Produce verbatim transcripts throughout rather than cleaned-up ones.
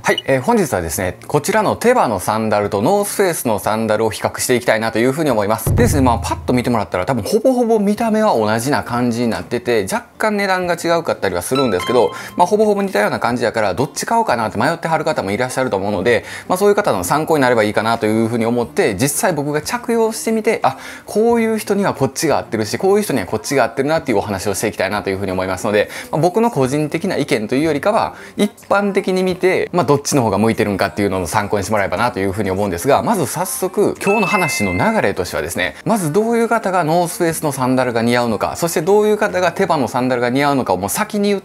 はい、えー、本日はですね、こちらのテバのサンダルとノースフェイスのサンダルを比較していきたいなというふうに思います。でですね、まあパッと見てもらったら多分ほぼほぼ見た目は同じな感じになってて、若干値段が違うかったりはするんですけど、まあほぼほぼ似たような感じやからどっち買おうかなって迷ってはる方もいらっしゃると思うので、まあそういう方の参考になればいいかなというふうに思って、実際僕が着用してみて、あ、こういう人にはこっちが合ってるし、こういう人にはこっちが合ってるなっていうお話をしていきたいなというふうに思いますので、まあ、僕の個人的な意見というよりかは、一般的に見て、まあどっちの方が向いてるかっていうのの参考にしてもらえばなというふうに思うんですが、まず早速今日の話の流れとしてはですね、まずどういう方がノースフェイスのサンダルが似合うのか、そしてどういう方がテバのサンダルが似合うのかをもう先に言って、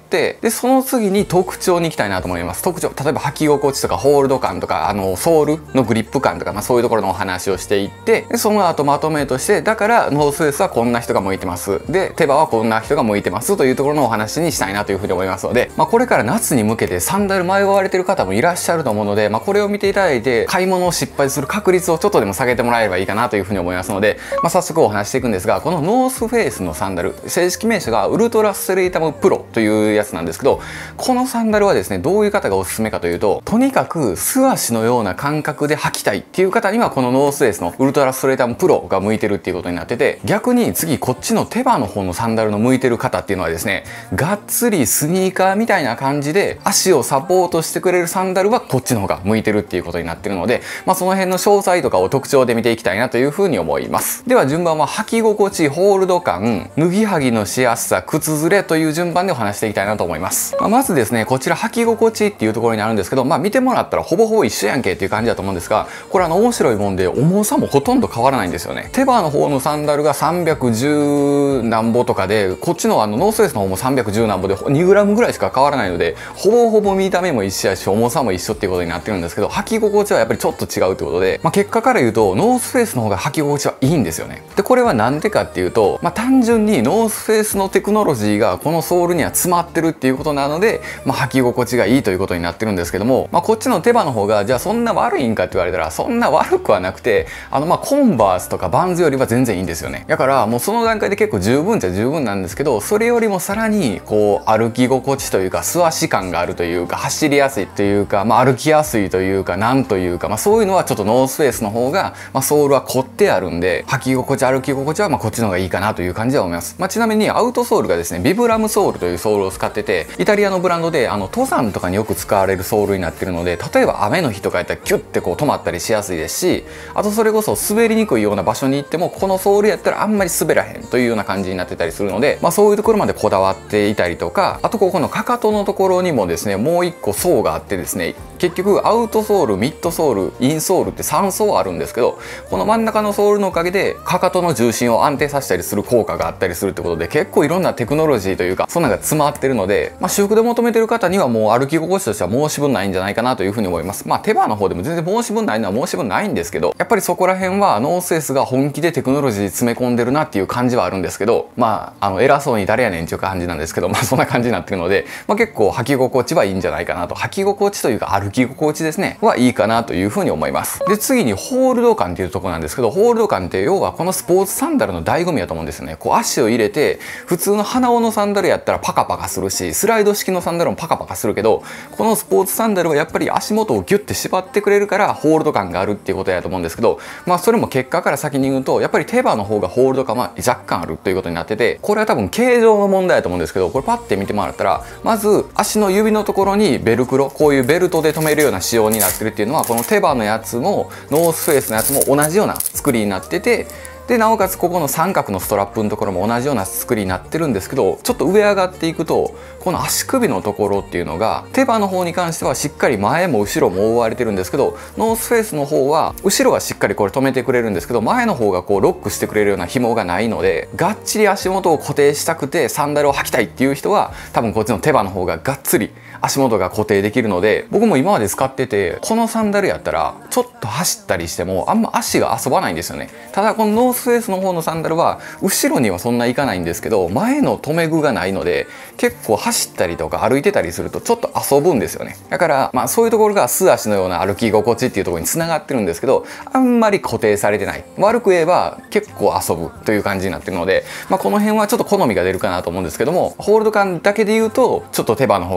でその次に特徴に行きたいなと思います。特徴、例えば履き心地とかホールド感とか、あのソールのグリップ感とか、まあ、そういうところのお話をしていって、でその後まとめとして、だからノースフェイスはこんな人が向いてます、でテバはこんな人が向いてますというところのお話にしたいなというふうに思いますので、まあ、これから夏に向けてサンダル迷われてる方もいらっしゃると思うので、まあ、これを見ていただいて買い物を失敗する確率をちょっとでも下げてもらえればいいかなというふうに思いますので、まあ、早速お話していくんですが、このノースフェイスのサンダル、正式名称がウルトラストレイタムプロというやつなんですけど、このサンダルはですね、どういう方がおすすめかというと、とにかく素足のような感覚で履きたいっていう方にはこのノースフェイスのウルトラストレイタムプロが向いてるっていうことになってて、逆に次こっちのテバの方のサンダルの向いてる方っていうのはですね、がっつりスニーカーみたいな感じで足をサポートしてくれるサンダルはこっちの方が向いてるっていうことになってるので、まあ、その辺の詳細とかを特徴で見ていきたいなというふうに思います。では順番は履き心地、ホールド感、脱ぎ履ぎのしやすさ、靴ずれという順番でお話していきたいなと思います。まあ、まずですね、こちら履き心地っていうところになるんですけど、まあ見てもらったらほぼほぼ一緒やんけっていう感じだと思うんですが、これあの面白いもんで重さもほとんど変わらないんですよね。テバの方のサンダルがさんびゃくじゅうなんぼとかで、こっちのあのノースフェイスの方もさんびゃくじゅうなんぼでにグラムぐらいしか変わらないので、ほぼほぼ見た目も一緒やし重さも一緒っていうことになってるんですけど、履き心地はやっぱりちょっと違うってことで、まあ、結果から言うとノースフェイスの方が履き心地はいいんですよね。でこれはなんでかっていうと、まあ、単純にノースフェイスのテクノロジーがこのソールには詰まってるっていうことなので、まあ、履き心地がいいということになってるんですけども、まあ、こっちのテバの方がじゃあそんな悪いんかって言われたら、そんな悪くはなくて、あのまあコンバースとかバンズよりは全然いいんですよね。だからもうその段階で結構十分っちゃ十分なんですけど、それよりもさらにこう歩き心地というか素足感があるというか、走りやすいというか、まあ、歩きやすいというか、なんというか、まあ、そういうのはちょっとノースフェイスの方が、まあ、ソールは凝ってあるんで、履き心地、歩き心地はまあこっちの方がいいかなという感じでは思います。まあ、ちなみにアウトソールがですね、ビブラムソールというソールを使ってて、イタリアのブランドであの登山とかによく使われるソールになってるので、例えば雨の日とかやったらキュッてこう止まったりしやすいですし、あとそれこそ滑りにくいような場所に行ってもこのソールやったらあんまり滑らへんというような感じになってたりするので、まあ、そういうところまでこだわっていたりとか、あとここのかかとのところにもですね、もう一個層があってですね、結局アウトソール、ミッドソール、インソールってさん層あるんですけど、この真ん中のソールのおかげでかかとの重心を安定させたりする効果があったりするってことで、結構いろんなテクノロジーというかそんなのが詰まってるので、まあ、私服で求めてる方にはもう歩き心地としては申し分ないんじゃないかなというふうに思います。まあテバの方でも全然申し分ないのは申し分ないんですけど、やっぱりそこら辺はノースフェイスが本気でテクノロジー詰め込んでるなっていう感じはあるんですけど、まああの偉そうに誰やねんっていう感じなんですけど、まあそんな感じになってるので、まあ、結構履き心地はいいんじゃないかなと、履き心地というか歩き心地ですねはいいかなというふうに思います。で次にホールド感っていうところなんですけど、ホールド感って要はこのスポーツサンダルの醍醐味だと思うんですよね。こう足を入れて、普通の鼻緒のサンダルやったらパカパカするし、スライド式のサンダルもパカパカするけど、このスポーツサンダルはやっぱり足元をギュッて縛ってくれるからホールド感があるっていうことやと思うんですけど、まあそれも結果から先に言うと、やっぱりテバの方がホールド感は若干あるということになってて、これは多分形状の問題だと思うんですけど、これパッて見てもらったら、まず足の指のところにベルクロ、こういうベルトで留めるような仕様になってるっていうのは、このテバのやつもノースフェイスのやつも同じような作りになってて、でなおかつここの三角のストラップのところも同じような作りになってるんですけど、ちょっと上上がっていくとこの足首のところっていうのがテバの方に関してはしっかり前も後ろも覆われてるんですけど、ノースフェイスの方は後ろはしっかりこれ止めてくれるんですけど、前の方がこうロックしてくれるような紐がないので、がっちり足元を固定したくてサンダルを履きたいっていう人は多分こっちのテバの方ががっつり足元が固定できるので、僕も今まで使っててこのサンダルやったらちょっと走ったりしてもあんま足が遊ばないんですよね。ただこのノースフェイスの方のサンダルは後ろにはそんないかないんですけど、前の留め具がないので結構走ったりとか歩いてたりするとちょっと遊ぶんですよね。だからまあそういうところが素足のような歩き心地っていうところにつながってるんですけど、あんまり固定されてない、悪く言えば結構遊ぶという感じになってるので、まあ、この辺はちょっと好みが出るかなと思うんですけども、ホールド感だけで言うとちょっとテバの方が上かな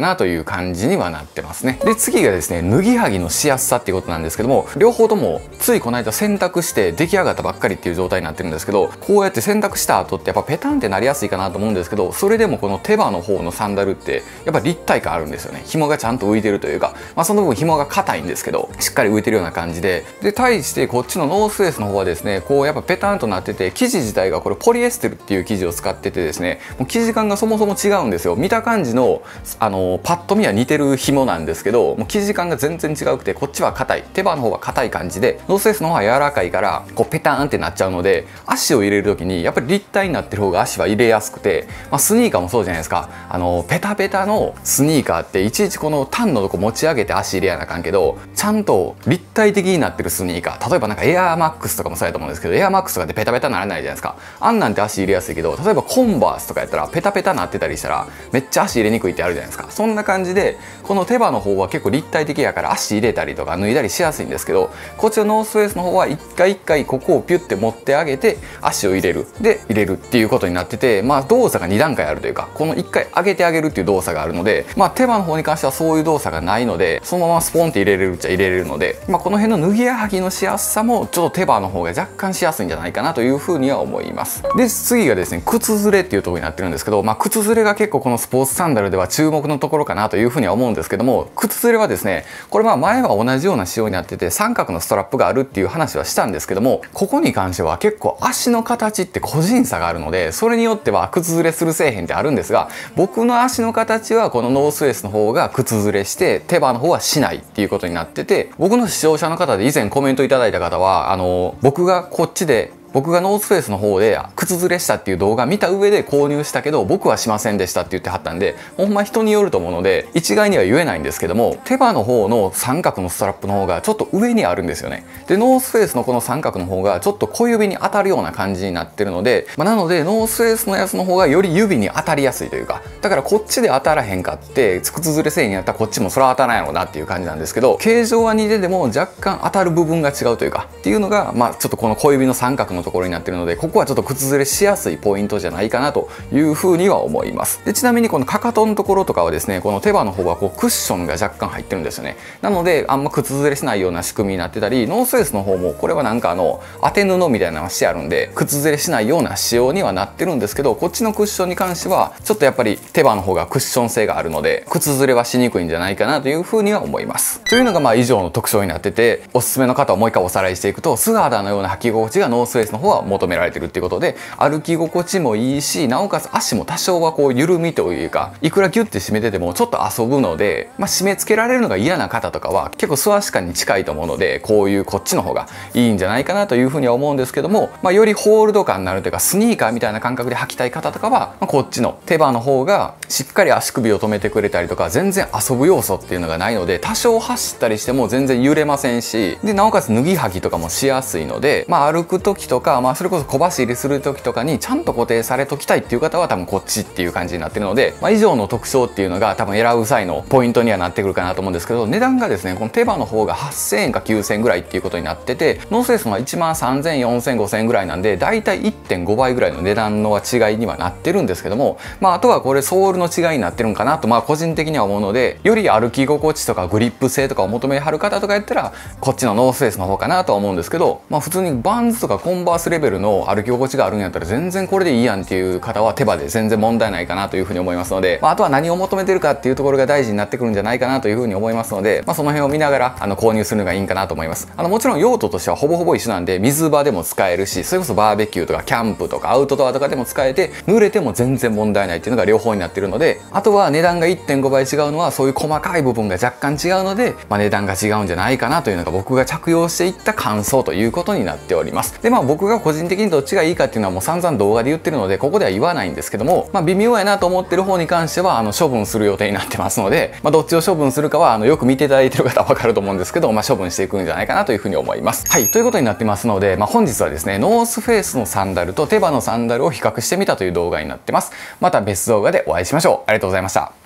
なという感じにはなってますね。で次がですね、脱ぎはぎのしやすさっていうことなんですけども、両方ともついこの間洗濯して出来上がったばっかりっていう状態になってるんですけど、こうやって洗濯した後ってやっぱペタンってなりやすいかなと思うんですけど、それでもこの手羽の方のサンダルってやっぱ立体感あるんですよね。紐がちゃんと浮いてるというか、まあ、その分紐が硬いんですけどしっかり浮いてるような感じで、で対してこっちのノースフェイスの方はですね、こうやっぱペタンとなってて、生地自体がこれポリエステルっていう生地を使っててですね、もう生地感がそもそも違うんですよ。見た感じのあのパッと見は似てる紐なんですけど、もう生地感が全然違くて、こっちは硬い、手羽の方は硬い感じで、ノースフェイスの方は柔らかいからこうペタンってなっちゃうので、足を入れる時にやっぱり立体になってる方が足は入れやすくて、まあ、スニーカーもそうじゃないですか。あのペタペタのスニーカーっていちいちこのタンのとこ持ち上げて足入れやなあかんけど、ちゃんと立体的になってるスニーカー、例えばなんかエアーマックスとかもそうやと思うんですけど、エアーマックスとかってペタペタならないじゃないですか。あんなんて足入れやすいけど、例えばコンバースとかやったらペタペタなってたりしたらめっちゃ足入れにくいってあるじゃないですか。そんな感じでこの手羽の方は結構立体的やから足入れたりとか脱いだりしやすいんですけど、こっちのノースフェイスの方は一回一回ここをピュッて持ってあげて足を入れるで入れるっていうことになってて、まあ動作がに段階あるというか、このいっかい上げてあげるっていう動作があるので、まあ手羽の方に関してはそういう動作がないので、そのままスポンって入れれるっちゃ入れれるので、まあ、この辺の脱ぎはぎのしやすさもちょっと手羽の方が若干しやすいんじゃないかなというふうには思います。で次がですね、靴ずれっていうところになってるんですけど、まあ、靴ずれが結構このスポーツサンダルでは注目のところかなというふうには思うんですけども、靴ずれはですね、これまあ前は同じような仕様になってて三角のストラップがあるっていう話はしたんですけども、ここに関しては結構足の形って個人差があるので、それによっては靴ずれするせえへんってあるんですが、僕の足の形はこのノースフェイスの方が靴ずれして手羽の方はしないっていうことになってて、僕の視聴者の方で以前コメントいただいた方はあの僕がこっちで僕がノースフェイスの方で靴ずれしたっていう動画見た上で購入したけど僕はしませんでしたって言ってはったんで、ほんま人によると思うので一概には言えないんですけども、手羽の方の三角のストラップの方がちょっと上にあるんですよね。でノースフェイスのこの三角の方がちょっと小指に当たるような感じになってるので、まあ、なのでノースフェイスのやつの方がより指に当たりやすいというか、だからこっちで当たらへんかって靴ずれせえへんやったらこっちもそれは当たらんやろうなっていう感じなんですけど、形状は似てても若干当たる部分が違うというかっていうのが、まあちょっとこの小指の三角のところになってるので、ここはちょっと靴ずれしやすいポイントじゃないかなというふうには思います。でちなみにこのかかとのところとかはですね、この手羽の方はこうクッションが若干入ってるんですよね。なのであんま靴ずれしないような仕組みになってたり、ノースフェイスの方もこれはなんかあの当て布みたいなのがしてあるんで靴ずれしないような仕様にはなってるんですけど、こっちのクッションに関してはちょっとやっぱり手羽の方がクッション性があるので靴ずれはしにくいんじゃないかなというふうには思います。というのがまあ以上の特徴になってて、おすすめの方をもう一回おさらいしていくと、素肌のような履き心地がノースフェイスの方は求められてるっていうことで、歩き心地もいいし、なおかつ足も多少はこう緩みというか、いくらギュッて締めててもちょっと遊ぶので、まあ、締め付けられるのが嫌な方とかは結構素足感に近いと思うので、こういうこっちの方がいいんじゃないかなというふうには思うんですけども、まあ、よりホールド感になるというかスニーカーみたいな感覚で履きたい方とかは、まあ、こっちの手羽の方がしっかり足首を止めてくれたりとか、全然遊ぶ要素っていうのがないので、多少走ったりしても全然揺れませんし、でなおかつ脱ぎ履きとかもしやすいので、まあ、歩く時とか、まあ、それこそ小走りする時とかにちゃんと固定されときたいっていう方は多分こっちっていう感じになってるので、まあ、以上の特徴っていうのが多分選ぶ際のポイントにはなってくるかなと思うんですけど、値段がですね、この手羽の方がはっせんえんかきゅうせんえんぐらいっていうことになってて、ノースフェイスのはいちまんさんぜんえんよんせんえんごせんえんぐらいなんで、だいたいいってんごばいぐらいの値段の違いにはなってるんですけども、まあ、あとはこれソールの違いになってるんかなとまあ個人的には思うので、より歩き心地とかグリップ性とかを求めはる方とかやったらこっちのノースフェイスの方かなとは思うんですけど、まあ、普通にバンズとかコンバースレベルの歩き心地があるんやったら全然これでいいやんっていう方は手羽で全然問題ないかなというふうに思いますので、まあ、あとは何を求めてるかっていうところが大事になってくるんじゃないかなというふうに思いますので、まあ、その辺を見ながらあの購入するのがいいんかなと思います。あのもちろん用途としてはほぼほぼ一緒なんで、水場でも使えるし、それこそバーベキューとかキャンプとかアウトドアとかでも使えて、濡れても全然問題ないっていうのが両方になってるので、あとは値段がいってんごばい違うのはそういう細かい部分が若干違うので、まあ、値段が違うんじゃないかなというのが僕が着用していった感想ということになっております。でまあ僕が個人的にどっちがいいかっていうのはもう散々動画で言ってるのでここでは言わないんですけども、まあ、微妙やなと思ってる方に関してはあの処分する予定になってますので、まあ、どっちを処分するかはあのよく見ていただいてる方は分かると思うんですけど、まあ、処分していくんじゃないかなというふうに思います。はい、ということになってますので、まあ、本日はですねノースフェイスのサンダルと手羽のサンダルを比較してみたという動画になってます。また別動画でお会いしましょう。ありがとうございました。